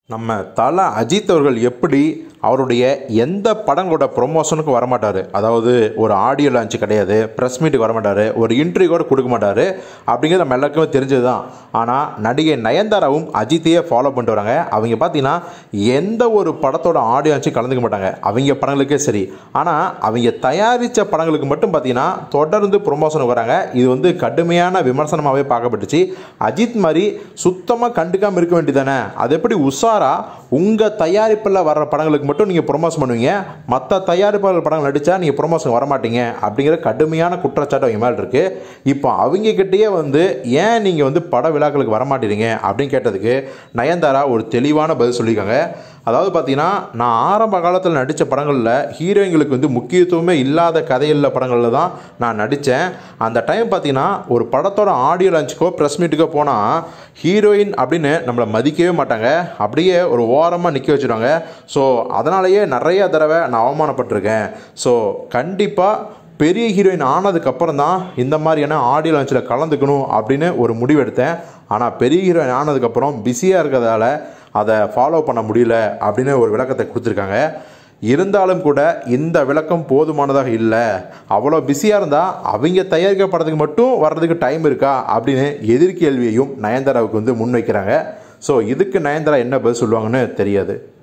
நம்ம தல அஜித் அவர்கள் எப்படி அவருடைய எந்த படங்களோட ப்ரொமோஷனுக்கும் வரமாட்டார். அதாவது ஒரு ஆடியோ லான்ச் கிடையாது, ப்ரெஸ் மீட்டுக்கு வரமாட்டார், ஒரு இன்டர்வியூ கூட கொடுக்க மாட்டார். அப்படிங்கிறது நம்ம எல்லாருக்குமே தெரிஞ்சது தான். ஆனால் நடிகை நயன்தாராவும் அஜித்தையே ஃபாலோ பண்ணிட்டு வராங்க. அவங்க பார்த்தீங்கன்னா எந்த ஒரு படத்தோட ஆடியோ லான்ச்சும் கலந்துக்க மாட்டாங்க, அவங்க படங்களுக்கே சரி. ஆனால் அவங்க தயாரித்த படங்களுக்கு மட்டும் பார்த்தீங்கன்னா தொடர்ந்து ப்ரொமோஷனுக்கு வராங்க. இது கடுமையான விமர்சனமாகவே பார்க்கப்பட்டுச்சு. அஜித் மாதிரி சுத்தமாக கண்டுக்காமல் இருக்க வேண்டியதானே, அது எப்படி உங்கள் தயாரிப்பில் வர்ற படங்களுக்கு மட்டும் நீங்கள் ப்ரொமோஷன் பண்ணுவீங்க, மற்ற தயாரிப்பாளர் படங்கள் நடித்தா நீங்கள் ப்ரொமோஷன் வரமாட்டீங்க அப்படிங்கிற கடுமையான குற்றச்சாட்டு அவங்க மேலே இருக்குது. இப்போ அவங்கக்கிட்டேயே ஏன் நீங்கள் பட விழாக்களுக்கு வரமாட்டீங்க அப்படின்னு கேட்டதுக்கு நயன்தாரா ஒரு தெளிவான பதில் சொல்லியிருக்காங்க. அதாவது பார்த்தீங்கன்னா, நான் ஆரம்ப காலத்தில் நடித்த படங்களில் ஹீரோயின்களுக்கு முக்கியத்துவமே இல்லாத கதையுள்ள படங்களில் தான் நான் நடித்தேன். அந்த டைம் பார்த்தீங்கன்னா ஒரு படத்தோட ஆடியோ லான்ச்சுக்கோ ப்ரெஸ் மீட்டுக்கோ போனால் ஹீரோயின் அப்படின்னு நம்மளை மதிக்கவே மாட்டாங்க, அப்படியே ஒரு ஓரமாக நிற்க வச்சுடுவாங்க. ஸோ அதனாலேயே நிறைய தடவை நான் அவமானப்பட்டிருக்கேன். ஸோ கண்டிப்பாக பெரிய ஹீரோயின் ஆனதுக்கப்புறம் தான் இந்த மாதிரியான ஆடியோ லான்ச்சில் கலந்துக்கணும் அப்படின்னு ஒரு முடிவு எடுத்தேன். ஆனால் பெரிய ஹீரோயின் ஆனதுக்கப்புறம் பிஸியாக இருக்கிறதால அதை ஃபாலோ பண்ண முடியல அப்படின்னு ஒரு விளக்கத்தை கொடுத்துருக்காங்க. இருந்தாலும் கூட இந்த விளக்கம் போதுமானதாக இல்லை. அவ்வளோ பிஸியாக இருந்தால் அவங்க தயாரிக்கப்படுறதுக்கு மட்டும் வர்றதுக்கு டைம் இருக்கா அப்படின்னு எதிர்கேள்வியையும் நயன்தாராவுக்கு முன்வைக்கிறாங்க. ஸோ இதுக்கு நயன்தாரா என்ன பதில் சொல்லுவாங்கன்னு தெரியாது.